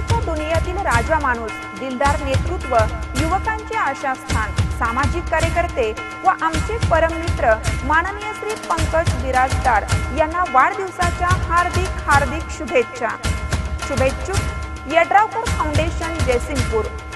राजकारणाच्या दुनियेतील राजा माणूस, दिलदार नेतृत्व, युवकांचे आशास्थान, सामाजिक कार्यकर्ते व आमचे परममित्र माननीय श्री पंकज बिराजदार यांना वाढदिवसाच्या हार्दिक शुभेच्छा। शुभेच्छुक यड्रावकर फाउंडेशन जयसिंगपूर।